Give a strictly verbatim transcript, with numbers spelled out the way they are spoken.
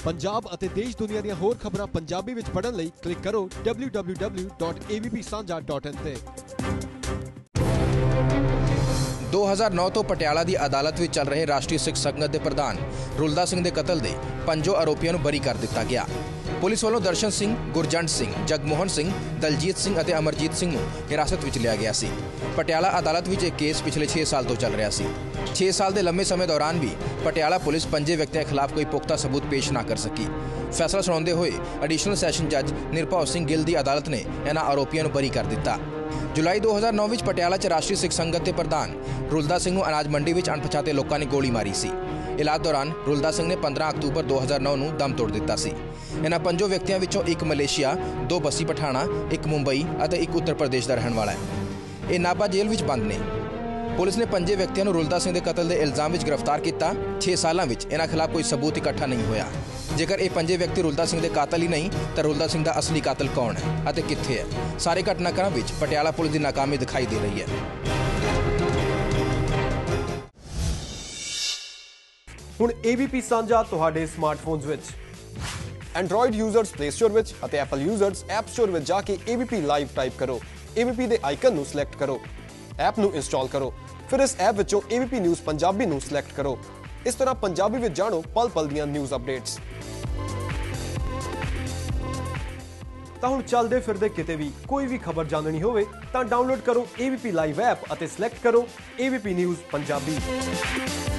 पंजाब ਅਤੇ ਦੇਸ਼ ਦੁਨੀਆ ਦੀਆਂ ਹੋਰ ਖਬਰਾਂ ਪੰਜਾਬੀ ਵਿੱਚ ਪੜ੍ਹਨ ਲਈ ਕਲਿੱਕ ਕਰੋ W W W dot A B P Sanjha dot ਇਨ ਤੇ। दो हज़ार नौ ਤੋਂ ਪਟਿਆਲਾ ਦੀ ਅਦਾਲਤ ਵਿੱਚ ਚੱਲ ਰਹੇ ਰਾਸ਼ਟਰੀ ਸਿੱਖ ਸੰਗਤ ਦੇ ਪ੍ਰਧਾਨ ਰੁਲਦਾ ਸਿੰਘ ਦੇ ਕਤਲ ਦੇ ਪੰਜੋ ਆਰੋਪੀਆਂ ਨੂੰ ਬਰੀ ਕਰ ਦਿੱਤਾ ਗਿਆ। ਪੁਲਿਸ ਵੱਲੋਂ ਦਰਸ਼ਨ ਸਿੰਘ, ਗੁਰਜੰਟ ਸਿੰਘ, ਜਗਮੋਹਨ ਸਿੰਘ, ਦਲਜੀਤ ਸਿੰਘ ਅਤੇ ਅਮਰਜੀਤ ਸਿੰਘ ਨੂੰ ਹਿਰਾਸਤ ਵਿੱਚ ਲਿਆ ਗਿਆ ਸੀ। ਪਟਿਆਲਾ ਅਦਾਲਤ ਵਿੱਚ ਇਹ ਕੇਸ ਪਿਛਲੇ ਛੇ ਸਾਲ ਤੋਂ ਚੱਲ ਰਿਹਾ ਸੀ। ਛੇ ਸਾਲ ਦੇ ਲੰਮੇ ਸਮੇਂ ਦੌਰਾਨ ਵੀ ਪਟਿਆਲਾ ਪੁਲਿਸ ਪੰਜੇ ਵਿਅਕਤੀਆਂ ਖਿਲਾਫ ਕੋਈ ਪੁਖਤਾ ਸਬੂਤ ਪੇਸ਼ ਨਾ ਕਰ ਸਕੀ। ਫੈਸਲਾ ਸੁਣਾਉਂਦੇ ਹੋਏ ਐਡੀਸ਼ਨਲ ਸੈਸ਼ਨ ਜੱਜ ਨਿਰਭਉ ਸਿੰਘ ਗਿੱਲ ਦੀ ਅਦਾਲਤ ਨੇ ਇਹਨਾਂ ਆਰੋਪੀਆਂ ਨੂੰ ਬਰੀ ਕਰ ਦਿੱਤਾ। ਜੁਲਾਈ ਦੋ ਹਜ਼ਾਰ ਨੌ ਵਿੱਚ ਪਟਿਆਲਾ 'ਚ ਰਾਸ਼ਟਰੀ ਸਿੱਖ ਸੰਗਤ ਦੇ ਪ੍ਰਧਾਨ ਰੁਲਦਾ ਸਿੰਘ ਨੂੰ ਅਨਾਜ ਮੰਡੀ ਵਿੱਚ ਅਣਪਛਾਤੇ ਲੋਕਾਂ ਨੇ ਗੋਲੀ ਮਾਰੀ ਸੀ। ਇਲਾਜ ਦੌਰਾਨ ਰੁਲਦਾ ਸਿੰਘ ਨੇ ਪੰਦਰਾਂ ਅਕਤੂਬਰ ਦੋ ਹਜ਼ਾਰ ਨੌ ਨੂੰ ਦਮ ਤੋੜ ਦਿੱਤਾ ਸੀ। ਇਹਨਾਂ ਪੰਜੋਂ ਵਿਅਕਤੀਆਂ ਵਿੱਚੋਂ ਇੱਕ ਮਲੇਸ਼ੀਆ, ਦੋ ਬੱਸੀ ਪਠਾਣਾ, ਇੱਕ ਮੁੰਬਈ ਅਤੇ ਇੱਕ ਉੱਤਰ ਪ੍ਰਦੇਸ਼ ਦਾ ਰਹਿਣ ਵਾਲਾ ਹੈ। ਇਹ ਨਾਭਾ ਜੇਲ੍ਹ ਵਿੱਚ ਬੰਦ ਨੇ। ਪੁਲਿਸ ਨੇ ਪੰਜੇ ਵਿਅਕਤੀਆਂ ਨੂੰ ਰੁਲਦਾ ਸਿੰਘ ਦੇ ਕਤਲ ਦੇ ਇਲਜ਼ਾਮ ਵਿੱਚ ਗ੍ਰਿਫਤਾਰ ਕੀਤਾ। ਛੇ ਸਾਲਾਂ ਵਿੱਚ ਇਹਨਾਂ ਖਿਲਾਫ ਕੋਈ ਸਬੂਤ ਇਕੱਠਾ ਨਹੀਂ ਹੋਇਆ। ਜੇਕਰ ਇਹ ਪੰਜੇ ਵਿਅਕਤੀ ਰੁਲਦਾ ਸਿੰਘ ਦੇ ਕਾਤਲ ਹੀ ਨਹੀਂ ਤਾਂ ਰੁਲਦਾ ਸਿੰਘ ਦਾ ਅਸਲੀ ਕਾਤਲ ਕੌਣ ਹੈ ਅਤੇ ਕਿੱਥੇ ਹੈ? ਸਾਰੇ ਘਟਨਾਕ੍ਰਮ ਵਿੱਚ ਪਟਿਆਲਾ ਪੁਲਿਸ ਦੀ ਨਾਕਾਮੀ ਦਿਖਾਈ ਦੇ ਰਹੀ ਹੈ। ਹੁਣ ਏ ਬੀ ਪੀ ਸਾਂਝਾ ਤੁਹਾਡੇ ਸਮਾਰਟਫੋਨਸ ਵਿੱਚ ਐਂਡਰੋਇਡ ਯੂਜ਼ਰਸ ਪਲੇ ਸਟੋਰ ਵਿੱਚ ਅਤੇ ਐਪਲ ਯੂਜ਼ਰਸ ਐਪ ਸਟੋਰ ਵਿੱਚ ਜਾ ਕੇ A B P live type ਕਰੋ। ਏ ਬੀ ਪੀ ਦੇ ਆਈਕਨ ਨੂੰ ਸਿਲੈਕਟ ਕਰੋ, ਐਪ ਨੂੰ ਇੰਸਟਾਲ ਕਰੋ, ਫਿਰ ਇਸ ਐਪ ਵਿੱਚੋਂ A B P news Punjabi ਨੂੰ ਸਿਲੈਕਟ ਕਰੋ। ਇਸ ਤਰ੍ਹਾਂ ਪੰਜਾਬੀ ਵਿੱਚ ਜਾਣੋ ਪਲ ਪਲ ਦੀਆਂ ਨਿਊਜ਼ ਅਪਡੇਟਸ। ਤਾਂ ਹੁਣ ਚੱਲਦੇ ਫਿਰਦੇ ਕਿਤੇ ਵੀ ਕੋਈ ਵੀ ਖਬਰ ਜਾਣਨੀ ਹੋਵੇ ਤਾਂ ਡਾਊਨਲੋਡ ਕਰੋ A B P live app ਅਤੇ ਸਿਲੈਕਟ ਕਰੋ A B P news Punjabi.